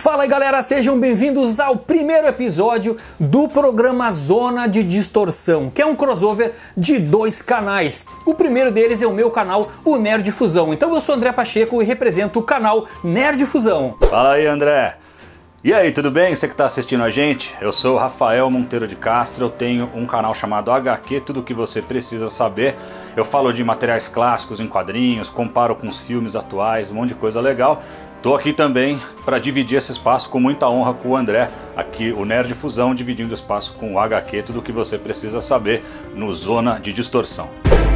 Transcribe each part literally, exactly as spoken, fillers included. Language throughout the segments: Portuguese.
Fala aí galera, sejam bem-vindos ao primeiro episódio do programa Zona de Distorção, que é um crossover de dois canais. O primeiro deles é o meu canal, o Nerd Fusão. Então eu sou André Pacheco e represento o canal Nerd Fusão. Fala aí, André. E aí, tudo bem? Você que está assistindo a gente? Eu sou o Rafael Monteiro de Castro, eu tenho um canal chamado H Q, tudo o que você precisa saber. Eu falo de materiais clássicos em quadrinhos, comparo com os filmes atuais, um monte de coisa legal. Tô aqui também para dividir esse espaço com muita honra com o André, aqui o Nerd Fusão, dividindo espaço com o H Q, tudo o que você precisa saber no Zona de Distorção.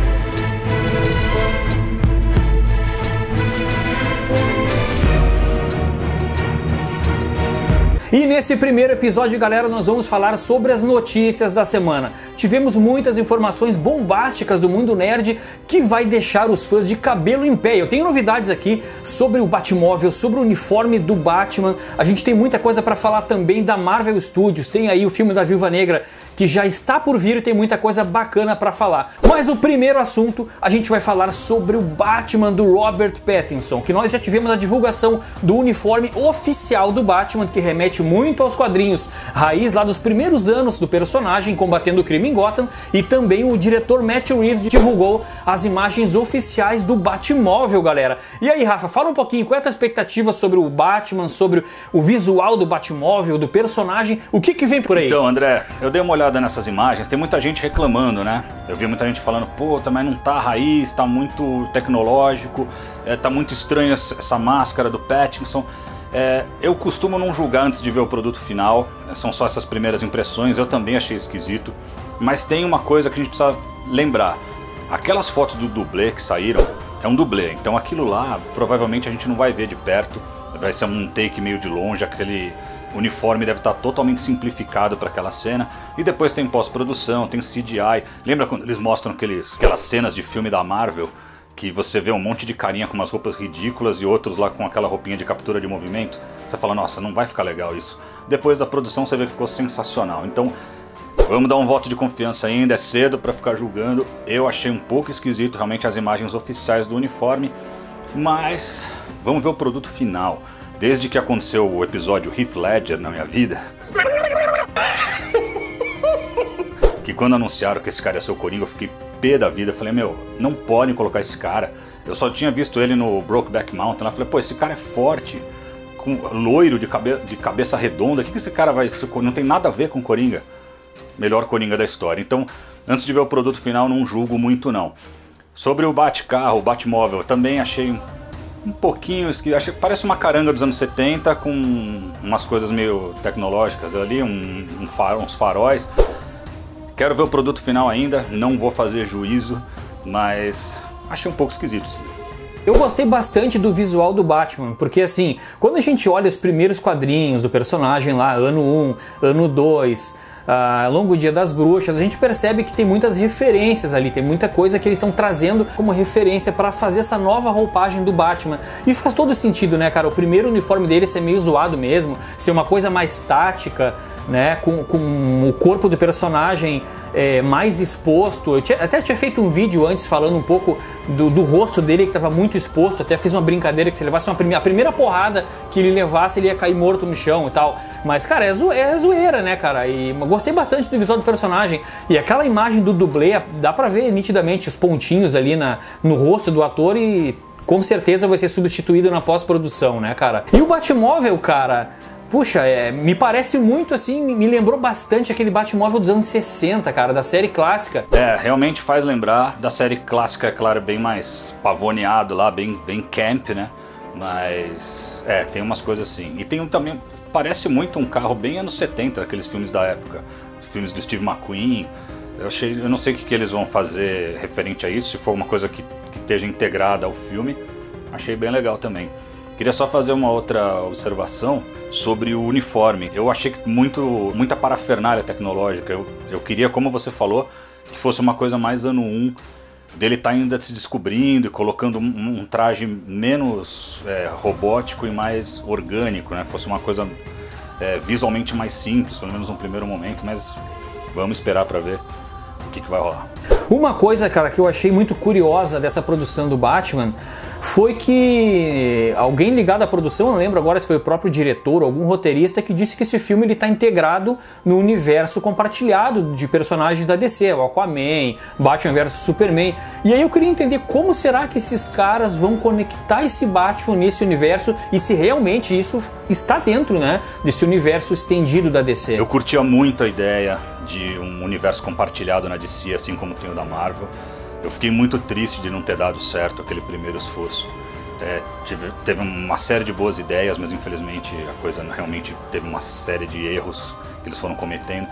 E nesse primeiro episódio, galera, nós vamos falar sobre as notícias da semana. Tivemos muitas informações bombásticas do mundo nerd que vai deixar os fãs de cabelo em pé. Eu tenho novidades aqui sobre o Batmóvel, sobre o uniforme do Batman. A gente tem muita coisa para falar também da Marvel Studios. Tem aí o filme da Viúva Negra que já está por vir e tem muita coisa bacana para falar. Mas o primeiro assunto, a gente vai falar sobre o Batman do Robert Pattinson, que nós já tivemos a divulgação do uniforme oficial do Batman, que remete muito aos quadrinhos raiz lá dos primeiros anos do personagem combatendo o crime em Gotham, e também o diretor Matt Reeves divulgou as imagens oficiais do Batmóvel, galera. E aí, Rafa, fala um pouquinho, qual é a tua expectativa sobre o Batman, sobre o visual do Batmóvel, do personagem, o que que vem por aí? Então, André, eu dei uma olhada nessas imagens, tem muita gente reclamando, né? Eu vi muita gente falando, pô, mas não tá raiz, tá muito tecnológico, é, tá muito estranha essa máscara do Pattinson. É, eu costumo não julgar antes de ver o produto final, são só essas primeiras impressões, eu também achei esquisito. Mas tem uma coisa que a gente precisa lembrar, aquelas fotos do dublê que saíram, é um dublê, então aquilo lá provavelmente a gente não vai ver de perto, vai ser um take meio de longe, aquele uniforme deve estar totalmente simplificado para aquela cena. E depois tem pós-produção, tem C G I. Lembra quando eles mostram aqueles, aquelas cenas de filme da Marvel, que você vê um monte de carinha com umas roupas ridículas e outros lá com aquela roupinha de captura de movimento? Você fala, nossa, não vai ficar legal isso. Depois da produção você vê que ficou sensacional. Então vamos dar um voto de confiança ainda, é cedo para ficar julgando. Eu achei um pouco esquisito realmente as imagens oficiais do uniforme, mas vamos ver o produto final. Desde que aconteceu o episódio Heath Ledger na minha vida, que quando anunciaram que esse cara ia ser o Coringa, eu fiquei pé da vida. Eu falei, meu, não podem colocar esse cara. Eu só tinha visto ele no Brokeback Mountain. Eu falei, pô, esse cara é forte, com loiro de, cabe de cabeça redonda. O que, que esse cara vai ser? Não tem nada a ver com Coringa. Melhor Coringa da história. Então, antes de ver o produto final, não julgo muito não. Sobre o Batcarro, o Batmóvel, eu também achei um pouquinho, achei, parece uma caranga dos anos setenta com umas coisas meio tecnológicas ali, um, um faro, uns faróis. Quero ver o produto final ainda, não vou fazer juízo, mas achei um pouco esquisito, sim. Eu gostei bastante do visual do Batman, porque assim, quando a gente olha os primeiros quadrinhos do personagem lá, ano um, ano dois... Uh, Longo Dia das Bruxas, a gente percebe que tem muitas referências ali, tem muita coisa que eles estão trazendo como referência para fazer essa nova roupagem do Batman. E faz todo sentido, né, cara? O primeiro uniforme dele ser meio zoado mesmo, ser uma coisa mais tática, né, com, com o corpo do personagem é, mais exposto. Eu tinha, até tinha feito um vídeo antes falando um pouco do, do rosto dele que estava muito exposto, até fiz uma brincadeira que se levasse uma prime a primeira porrada que ele levasse, ele ia cair morto no chão e tal. Mas, cara, é, zo é zoeira, né, cara? E gostei bastante do visual do personagem. E aquela imagem do dublê, dá pra ver nitidamente os pontinhos ali na, no rosto do ator e com certeza vai ser substituído na pós-produção, né, cara? E o Batmóvel, cara... Puxa, é, me parece muito assim, me lembrou bastante aquele Batmóvel dos anos sessenta, cara, da série clássica. É, realmente faz lembrar da série clássica, é claro, bem mais pavoneado lá, bem, bem camp, né? Mas, é, tem umas coisas assim. E tem um também, parece muito um carro bem anos setenta, aqueles filmes da época. Filmes do Steve McQueen. Eu, achei, eu não sei o que, que eles vão fazer referente a isso, se for uma coisa que, que esteja integrada ao filme. Achei bem legal também. Queria só fazer uma outra observação sobre o uniforme. Eu achei muito, muita parafernália tecnológica. Eu, eu queria, como você falou, que fosse uma coisa mais ano um, dele tá ainda se descobrindo e colocando um, um traje menos é, robótico e mais orgânico, né? Fosse uma coisa é, visualmente mais simples, pelo menos no primeiro momento, mas vamos esperar para ver o que, que vai rolar. Uma coisa, cara, que eu achei muito curiosa dessa produção do Batman foi que alguém ligado à produção, não lembro agora se foi o próprio diretor ou algum roteirista, que disse que esse filme está integrado no universo compartilhado de personagens da D C, o Aquaman, Batman versus Superman. E aí eu queria entender como será que esses caras vão conectar esse Batman nesse universo e se realmente isso está dentro, né, desse universo estendido da D C. Eu curtia muito a ideia de um universo compartilhado na D C, assim como tem o da Marvel. Eu fiquei muito triste de não ter dado certo aquele primeiro esforço. É, tive, teve uma série de boas ideias, mas infelizmente a coisa realmente teve uma série de erros que eles foram cometendo.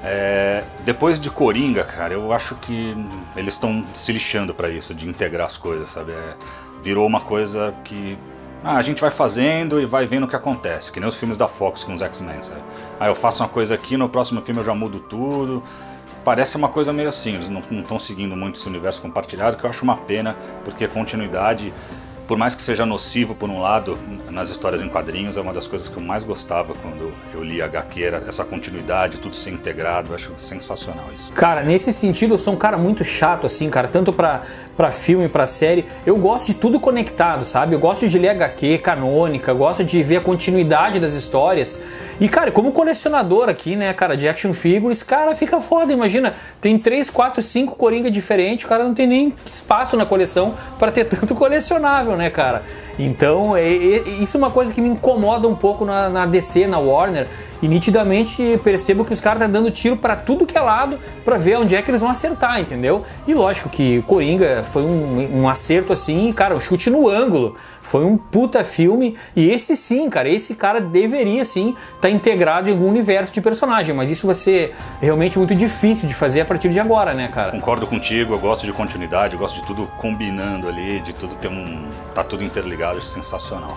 É, depois de Coringa, cara, eu acho que eles estão se lixando pra isso, de integrar as coisas, sabe? É, virou uma coisa que ah, a gente vai fazendo e vai vendo o que acontece, que nem os filmes da Fox com os X-Men, sabe? Ah, eu faço uma coisa aqui, no próximo filme eu já mudo tudo. Parece uma coisa meio assim, eles não estão seguindo muito esse universo compartilhado, que eu acho uma pena, porque a continuidade, por mais que seja nocivo por um lado, nas histórias em quadrinhos, é uma das coisas que eu mais gostava quando eu li H Q, era essa continuidade, tudo ser integrado, eu acho sensacional isso. Cara, nesse sentido eu sou um cara muito chato, assim, cara, tanto pra, pra filme, pra série, eu gosto de tudo conectado, sabe? Eu gosto de ler H Q canônica, eu gosto de ver a continuidade das histórias. E, cara, como colecionador aqui, né, cara, de action figures, cara, fica foda, imagina, tem três, quatro, cinco Coringa diferentes, o cara não tem nem espaço na coleção pra ter tanto colecionável, né, cara? Então, é, é, isso é uma coisa que me incomoda um pouco na, na D C, na Warner, e nitidamente percebo que os caras estão dando tiro pra tudo que é lado pra ver onde é que eles vão acertar, entendeu? E lógico que Coringa foi um, um acerto assim, cara, um chute no ângulo. Foi um puta filme, e esse sim, cara, esse cara deveria sim estar integrado em algum universo de personagem, mas isso vai ser realmente muito difícil de fazer a partir de agora, né, cara? Concordo contigo, eu gosto de continuidade, eu gosto de tudo combinando ali, de tudo ter um... tá tudo interligado, isso é sensacional.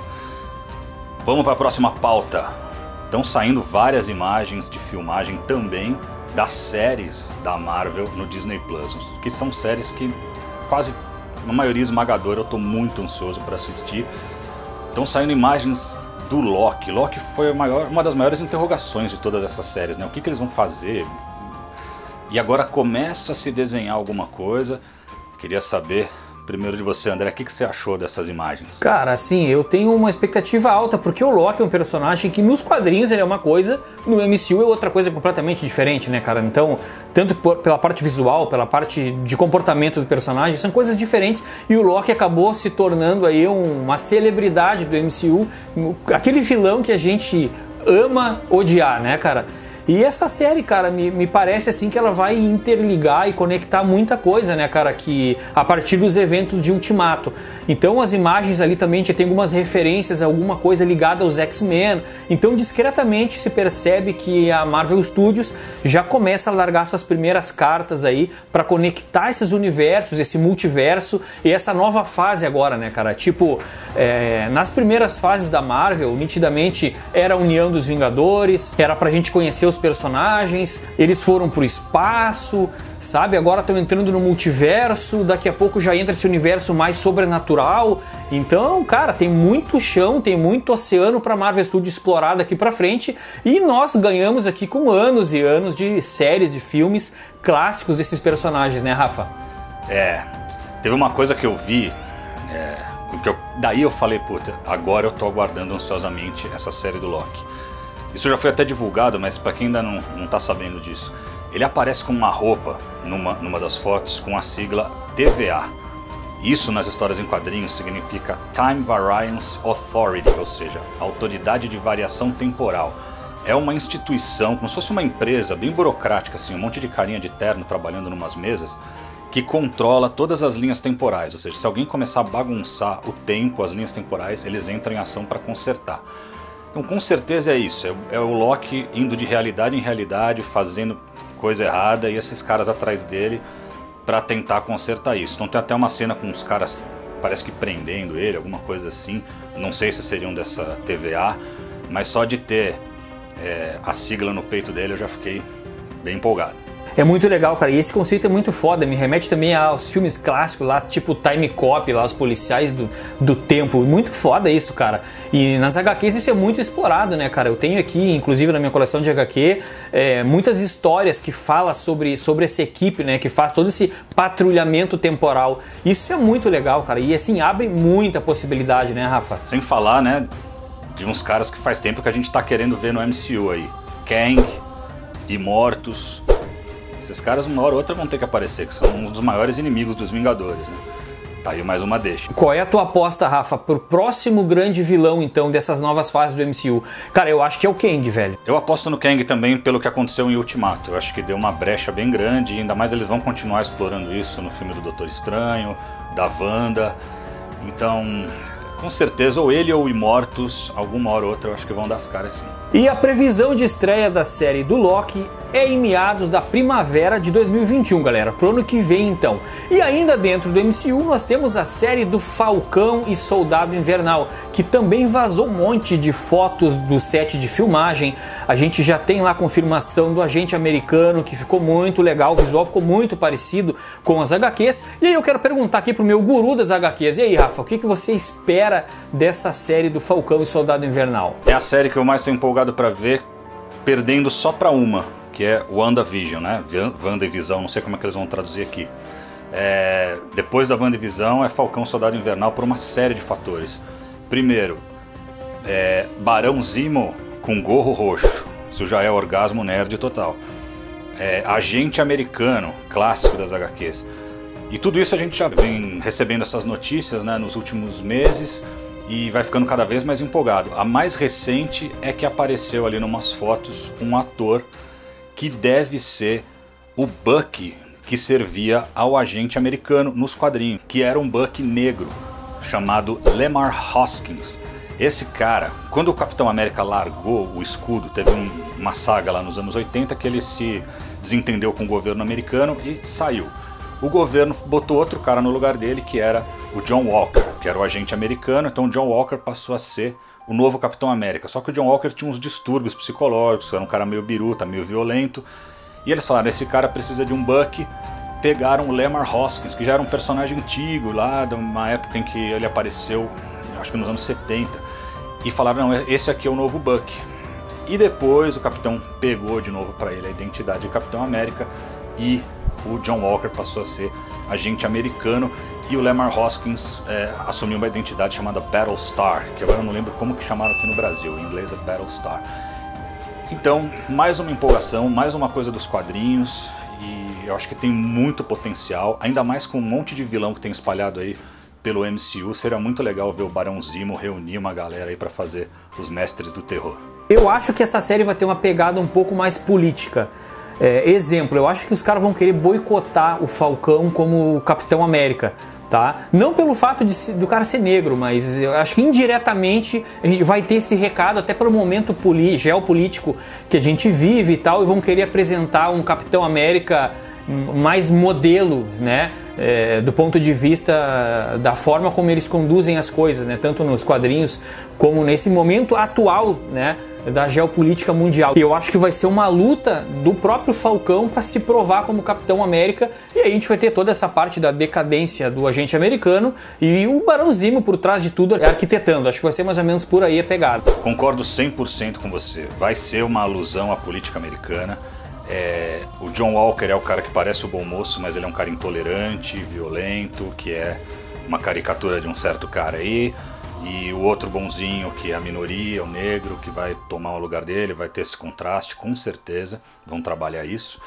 Vamos para a próxima pauta. Estão saindo várias imagens de filmagem também das séries da Marvel no Disney Plus, que são séries que quase... a maioria esmagadora, eu estou muito ansioso para assistir. Estão saindo imagens do Loki. Loki foi a maior, uma das maiores interrogações de todas essas séries, né? O que, que eles vão fazer? E agora começa a se desenhar alguma coisa. Queria saber, primeiro de você, André, o que, que você achou dessas imagens? Cara, assim, eu tenho uma expectativa alta, porque o Loki é um personagem que nos quadrinhos ele é uma coisa, no M C U é outra coisa completamente diferente, né, cara? Então, tanto por, pela parte visual, pela parte de comportamento do personagem, são coisas diferentes, e o Loki acabou se tornando aí uma celebridade do M C U, aquele vilão que a gente ama odiar, né, cara? E essa série, cara, me, me parece assim que ela vai interligar e conectar muita coisa, né, cara, que a partir dos eventos de Ultimato. Então as imagens ali também já tem algumas referências a alguma coisa ligada aos X-Men. Então discretamente se percebe que a Marvel Studios já começa a largar suas primeiras cartas aí para conectar esses universos, esse multiverso e essa nova fase agora, né, cara? Tipo, é, nas primeiras fases da Marvel, nitidamente era a união dos Vingadores, era pra gente conhecer os personagens, eles foram pro espaço, sabe? Agora estão entrando no multiverso, daqui a pouco já entra esse universo mais sobrenatural. Então, cara, tem muito chão, tem muito oceano pra Marvel Studios explorar daqui pra frente, e nós ganhamos aqui com anos e anos de séries, de filmes clássicos desses personagens, né, Rafa? É, teve uma coisa que eu vi, é, que eu, daí eu falei, puta, agora eu tô aguardando ansiosamente essa série do Loki. Isso já foi até divulgado, mas para quem ainda não, não tá sabendo disso, ele aparece com uma roupa numa, numa das fotos com a sigla T V A. Isso nas histórias em quadrinhos significa Time Variance Authority, ou seja, Autoridade de Variação Temporal. É uma instituição, como se fosse uma empresa bem burocrática, assim, um monte de carinha de terno trabalhando numas mesas, que controla todas as linhas temporais. Ou seja, se alguém começar a bagunçar o tempo, as linhas temporais, eles entram em ação para consertar. Então com certeza é isso, é, é o Loki indo de realidade em realidade, fazendo coisa errada, e esses caras atrás dele pra tentar consertar isso. Então tem até uma cena com os caras, parece que prendendo ele, alguma coisa assim, não sei se seriam dessa T V A, mas só de ter é, a sigla no peito dele eu já fiquei bem empolgado. É muito legal, cara, e esse conceito é muito foda, me remete também aos filmes clássicos lá, tipo Time Cop, lá, os policiais do, do tempo, muito foda isso, cara. E nas agá quês isso é muito explorado, né, cara, eu tenho aqui, inclusive na minha coleção de agá quê, é, muitas histórias que falam sobre, sobre essa equipe, né, que faz todo esse patrulhamento temporal. Isso é muito legal, cara, e assim, abre muita possibilidade, né, Rafa? Sem falar, né, de uns caras que faz tempo que a gente tá querendo ver no M C U aí. Kang, Imortus. Esses caras uma hora ou outra vão ter que aparecer, que são um dos maiores inimigos dos Vingadores, né? Tá aí mais uma deixa. Qual é a tua aposta, Rafa, pro próximo grande vilão, então, dessas novas fases do M C U? Cara, eu acho que é o Kang, velho. Eu aposto no Kang também pelo que aconteceu em Ultimato. Eu acho que deu uma brecha bem grande, ainda mais eles vão continuar explorando isso no filme do Doutor Estranho, da Wanda. Então, com certeza, ou ele ou o Imortus, alguma hora ou outra, eu acho que vão dar as caras sim. E a previsão de estreia da série do Loki é em meados da primavera de dois mil e vinte e um, galera, pro ano que vem então. E ainda dentro do M C U nós temos a série do Falcão e Soldado Invernal, que também vazou um monte de fotos do set de filmagem. A gente já tem lá a confirmação do agente americano, que ficou muito legal, o visual ficou muito parecido com as agá quês. E aí eu quero perguntar aqui pro meu guru das agá quês, e aí, Rafa, o que, que você espera dessa série do Falcão e Soldado Invernal? É a série que eu mais estou empolgado para ver, perdendo só para uma, que é WandaVision, né? WandaVision, não sei como é que eles vão traduzir aqui. É, depois da WandaVision é Falcão Soldado Invernal por uma série de fatores. Primeiro, é, Barão Zemo com gorro roxo, isso já é orgasmo nerd total. É, agente americano, clássico das agá quês. E tudo isso a gente já vem recebendo essas notícias, né, nos últimos meses. E vai ficando cada vez mais empolgado. A mais recente é que apareceu ali numas fotos um ator que deve ser o Bucky que servia ao agente americano nos quadrinhos, que era um Bucky negro chamado Lemar Hoskins. Esse cara, quando o Capitão América largou o escudo, teve um, uma saga lá nos anos oitenta que ele se desentendeu com o governo americano e saiu. O governo botou outro cara no lugar dele, que era o John Walker, que era o agente americano. Então o John Walker passou a ser o novo Capitão América. Só que o John Walker tinha uns distúrbios psicológicos, era um cara meio biruta, meio violento. E eles falaram, esse cara precisa de um Bucky. Pegaram o Lemar Hoskins, que já era um personagem antigo, lá de uma época em que ele apareceu, acho que nos anos setenta. E falaram, não, esse aqui é o novo Bucky. E depois o Capitão pegou de novo para ele a identidade de Capitão América e o John Walker passou a ser agente americano e o Lemar Hoskins é, assumiu uma identidade chamada Battlestar, que agora eu não lembro como que chamaram aqui no Brasil, em inglês é Battlestar. Então, mais uma empolgação, mais uma coisa dos quadrinhos, e eu acho que tem muito potencial, ainda mais com um monte de vilão que tem espalhado aí pelo M C U. Seria muito legal ver o Barão Zemo reunir uma galera aí para fazer os Mestres do Terror. Eu acho que essa série vai ter uma pegada um pouco mais política. É, exemplo, eu acho que os caras vão querer boicotar o Falcão como o Capitão América, tá? Não pelo fato de, do cara ser negro, mas eu acho que indiretamente a gente vai ter esse recado até pelo momento geopolítico que a gente vive e tal, e vão querer apresentar um Capitão América mais modelo, né? É, do ponto de vista da forma como eles conduzem as coisas, né? Tanto nos quadrinhos como nesse momento atual, né? Da geopolítica mundial. E eu acho que vai ser uma luta do próprio Falcão para se provar como Capitão América, e aí a gente vai ter toda essa parte da decadência do agente americano e o Barão Zemo por trás de tudo arquitetando. Acho que vai ser mais ou menos por aí a pegada. Concordo cem por cento com você. Vai ser uma alusão à política americana. É, o John Walker é o cara que parece o bom moço, mas ele é um cara intolerante, violento, que é uma caricatura de um certo cara aí. E o outro bonzinho, que é a minoria, o negro, que vai tomar o lugar dele, vai ter esse contraste, com certeza, vão trabalhar isso.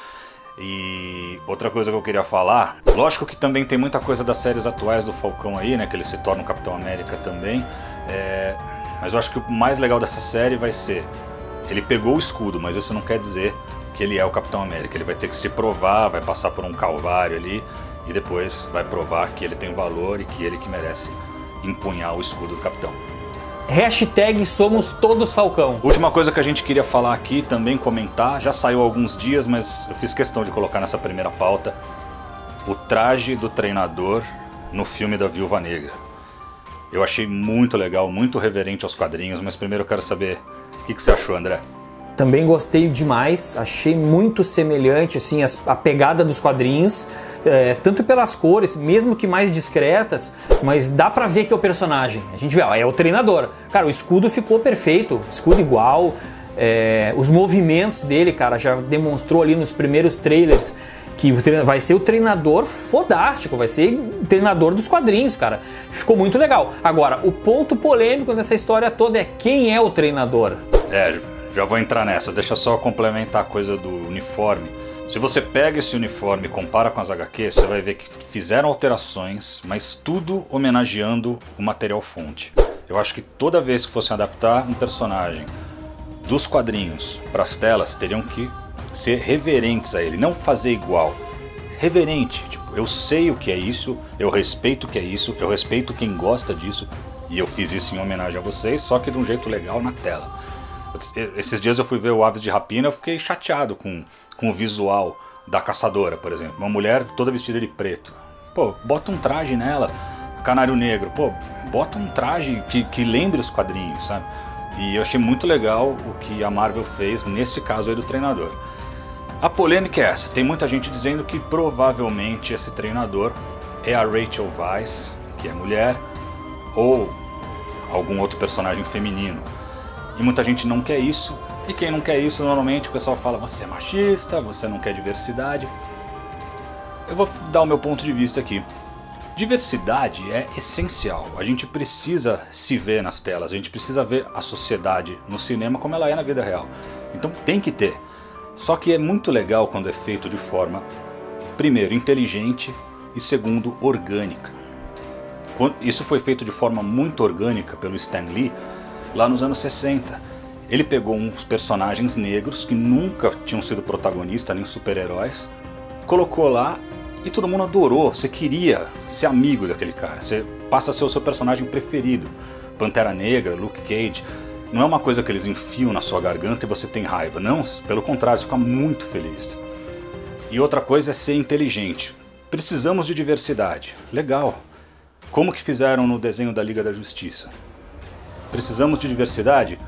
E outra coisa que eu queria falar, lógico que também tem muita coisa das séries atuais do Falcão aí, né, que ele se torna um Capitão América também, é, mas eu acho que o mais legal dessa série vai ser, ele pegou o escudo, mas isso não quer dizer que ele é o Capitão América, ele vai ter que se provar, vai passar por um calvário ali, e depois vai provar que ele tem valor e que ele que merece empunhar o escudo do Capitão. Hashtag somos todos Falcão. Última coisa que a gente queria falar aqui, também comentar, já saiu há alguns dias, mas eu fiz questão de colocar nessa primeira pauta, o traje do treinador no filme da Viúva Negra. Eu achei muito legal, muito reverente aos quadrinhos, mas primeiro eu quero saber o que, que você achou, André? também gostei demais, achei muito semelhante assim, as, a pegada dos quadrinhos, é, tanto pelas cores, mesmo que mais discretas, mas dá pra ver que é o personagem. A gente vê, ó, é o treinador. Cara, o escudo ficou perfeito, escudo igual, é, os movimentos dele, cara, já demonstrou ali nos primeiros trailers que vai ser o treinador fodástico, vai ser o treinador dos quadrinhos, cara. Ficou muito legal. Agora, o ponto polêmico dessa história toda é quem é o treinador. É, já vou entrar nessa, deixa só complementar a coisa do uniforme. Se você pega esse uniforme e compara com as agá quês, você vai ver que fizeram alterações, mas tudo homenageando o material fonte. Eu acho que toda vez que fossem adaptar um personagem dos quadrinhos para as telas, teriam que ser reverentes a ele, não fazer igual. Reverente, tipo, eu sei o que é isso, eu respeito o que é isso, eu respeito quem gosta disso, e eu fiz isso em homenagem a vocês, só que de um jeito legal na tela. Esses dias eu fui ver o Aves de Rapina, eu fiquei chateado com, com o visual da caçadora, por exemplo. Uma mulher toda vestida de preto. Pô, bota um traje nela. Canário Negro, pô, bota um traje que, que lembre os quadrinhos, sabe? E eu achei muito legal o que a Marvel fez nesse caso aí do treinador. A polêmica é essa, tem muita gente dizendo que provavelmente esse treinador é a Rachel Weisz, que é mulher, ou algum outro personagem feminino. E muita gente não quer isso, e quem não quer isso, normalmente o pessoal fala, você é machista, você não quer diversidade. Eu vou dar o meu ponto de vista aqui. Diversidade é essencial, a gente precisa se ver nas telas, a gente precisa ver a sociedade no cinema como ela é na vida real. Então tem que ter. Só que é muito legal quando é feito de forma, primeiro, inteligente e segundo, orgânica. Isso foi feito de forma muito orgânica pelo Stan Lee lá nos anos sessenta. Ele pegou uns personagens negros que nunca tinham sido protagonistas nem super-heróis, colocou lá e todo mundo adorou. Você queria ser amigo daquele cara, você passa a ser o seu personagem preferido. Pantera Negra, Luke Cage, não é uma coisa que eles enfiam na sua garganta e você tem raiva, não, pelo contrário, você fica muito feliz. E outra coisa é ser inteligente. Precisamos de diversidade, legal. Como que fizeram no desenho da Liga da Justiça? Precisamos de diversidade?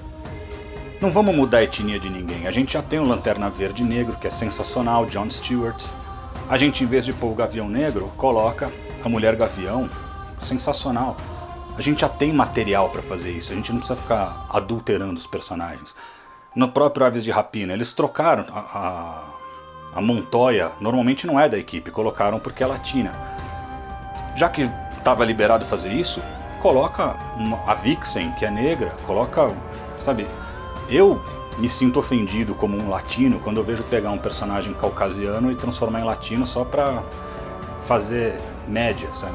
Não vamos mudar a etnia de ninguém, a gente já tem o Lanterna Verde Negro, que é sensacional, John Stewart. A gente, em vez de pôr o Gavião Negro, coloca a Mulher Gavião, sensacional. A gente já tem material para fazer isso, a gente não precisa ficar adulterando os personagens. No próprio Aves de Rapina, eles trocaram a, a, a Montoya, normalmente não é da equipe, colocaram porque é latina. Já que estava liberado fazer isso, coloca uma, a Vixen, que é negra, coloca, sabe, eu me sinto ofendido como um latino quando eu vejo pegar um personagem caucasiano e transformar em latino só pra fazer média, sabe?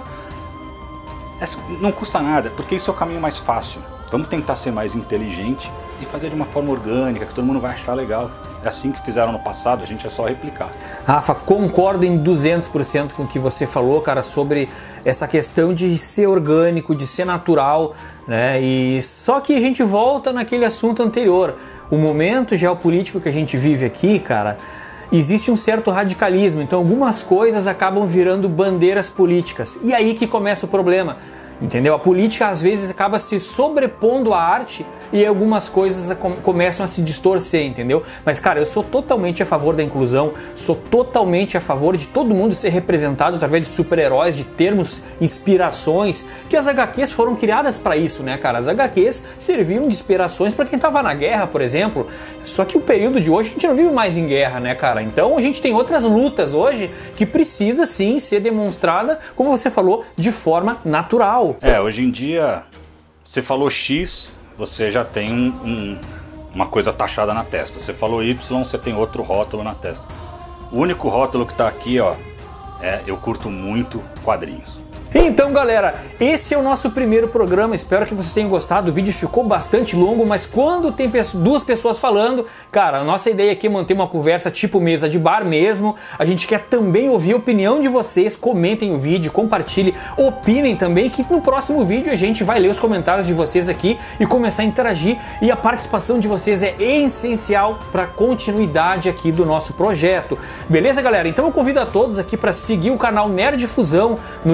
Não custa nada, porque isso é o caminho mais fácil. Vamos tentar ser mais inteligente e fazer de uma forma orgânica, que todo mundo vai achar legal. É assim que fizeram no passado, a gente é só replicar. Rafa, concordo em duzentos por cento com o que você falou, cara, sobre essa questão de ser orgânico, de ser natural, né? E só que a gente volta naquele assunto anterior. O momento geopolítico que a gente vive aqui, cara, existe um certo radicalismo, então algumas coisas acabam virando bandeiras políticas. E aí que começa o problema, entendeu? A política às vezes acaba se sobrepondo à arte e algumas coisas começam a se distorcer, entendeu? Mas, cara, eu sou totalmente a favor da inclusão, sou totalmente a favor de todo mundo ser representado através de super-heróis, de termos inspirações, que as agá quês foram criadas para isso, né, cara? As agá quês serviram de inspirações para quem tava na guerra, por exemplo. Só que o período de hoje a gente não vive mais em guerra, né, cara? Então a gente tem outras lutas hoje que precisa sim ser demonstrada, como você falou, de forma natural. É, hoje em dia, você falou X, você já tem um, um, uma coisa taxada na testa. Você falou Y, você tem outro rótulo na testa. O único rótulo que tá aqui, ó, é eu curto muito quadrinhos. Então, galera, esse é o nosso primeiro programa, espero que vocês tenham gostado. O vídeo ficou bastante longo, mas quando tem duas pessoas falando, cara, a nossa ideia aqui é manter uma conversa tipo mesa de bar mesmo. A gente quer também ouvir a opinião de vocês, comentem o vídeo, compartilhem, opinem também, que no próximo vídeo a gente vai ler os comentários de vocês aqui e começar a interagir, e a participação de vocês é essencial para a continuidade aqui do nosso projeto. Beleza, galera? Então eu convido a todos aqui para seguir o canal Nerd Fusão no YouTube,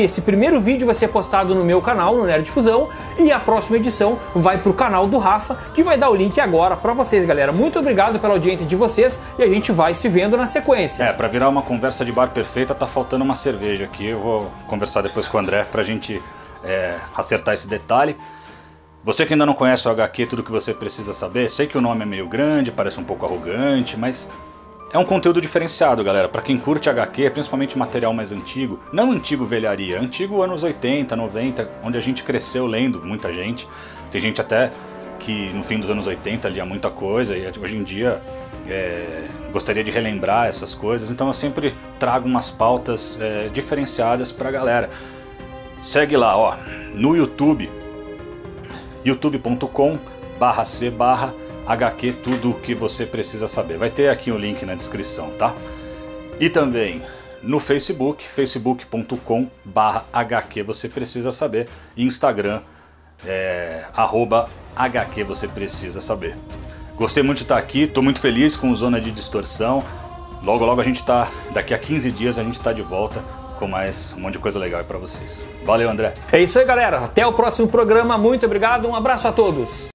esse primeiro vídeo vai ser postado no meu canal, no Nerd Fusão, e a próxima edição vai pro canal do Rafa, que vai dar o link agora pra vocês, galera. Muito obrigado pela audiência de vocês e a gente vai se vendo na sequência. É, pra virar uma conversa de bar perfeita, tá faltando uma cerveja aqui. Eu vou conversar depois com o André pra gente é, acertar esse detalhe. Você que ainda não conhece o H Q, tudo que você precisa saber, sei que o nome é meio grande, parece um pouco arrogante, mas é um conteúdo diferenciado, galera. Pra quem curte H Q, principalmente material mais antigo, não antigo velharia, antigo anos oitenta, noventa, onde a gente cresceu lendo, muita gente. Tem gente até que no fim dos anos oitenta lia muita coisa e hoje em dia é, gostaria de relembrar essas coisas. Então eu sempre trago umas pautas é, diferenciadas pra galera. Segue lá, ó, no YouTube, youtube ponto com barra c barra H Q, tudo o que você precisa saber. Vai ter aqui o link na descrição, tá? E também no Facebook, facebook ponto com barra H Q você precisa saber. E Instagram, é, arroba H Q você precisa saber. Gostei muito de estar aqui, tô muito feliz com o Zona de Distorção. Logo, logo a gente tá, daqui a quinze dias a gente tá de volta com mais um monte de coisa legal aí pra vocês. Valeu, André. É isso aí, galera. Até o próximo programa. Muito obrigado. Um abraço a todos.